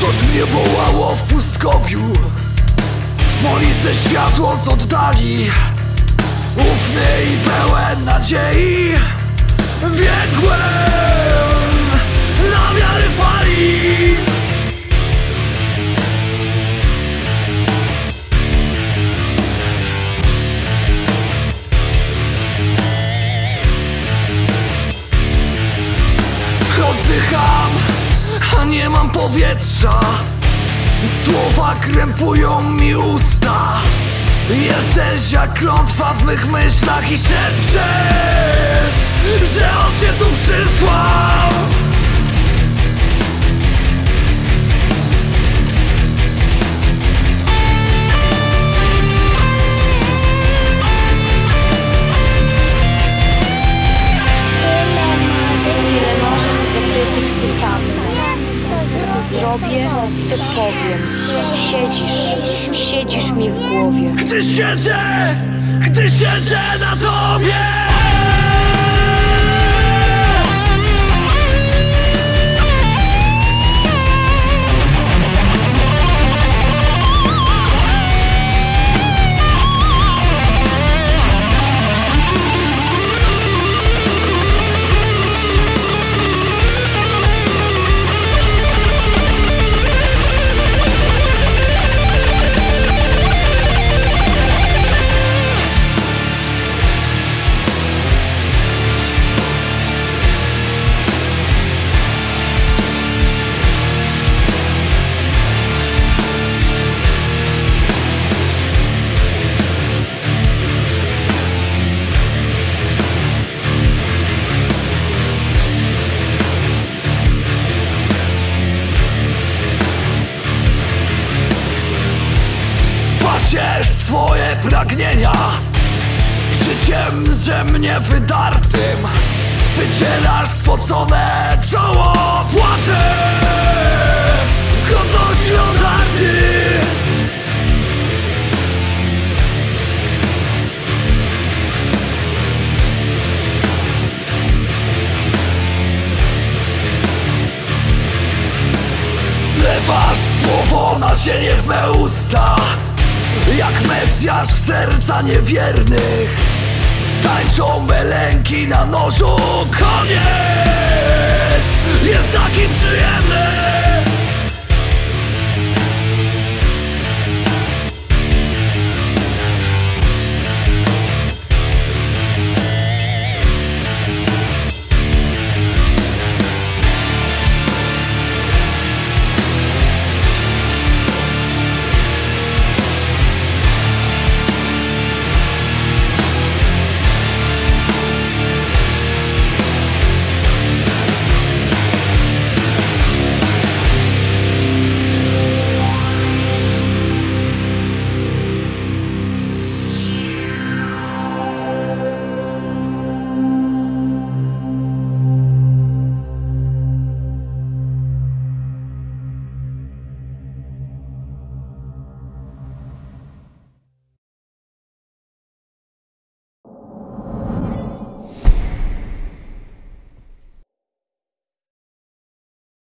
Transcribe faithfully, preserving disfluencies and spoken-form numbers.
Coś mnie wołało w pustkowiu, smoliste światło z oddali, ufny i pełen nadziei. Biegłem na wiary fali. Oddycham, a nie mam powietrza. Słowa krępują mi usta. Jesteś jak klątwa w mych myślach i szepczesz, że on cię tu przysłał. Tyle marzeń zakrytych sytami. Co zrobię, co powiem. Siedzisz, siedzisz mi w głowie. Gdy siedzę, gdy siedzę na tobie. Pasiesz swoje pragnienia życiem ze mnie wydartym. Wydzielasz spocone czoło, płacze z godności odarty. Wlewasz słowo na ziemię w me usta, jak Mesjasz w serca niewiernych. Tańczą melenki na nożu, koniec jest taki przyjemny.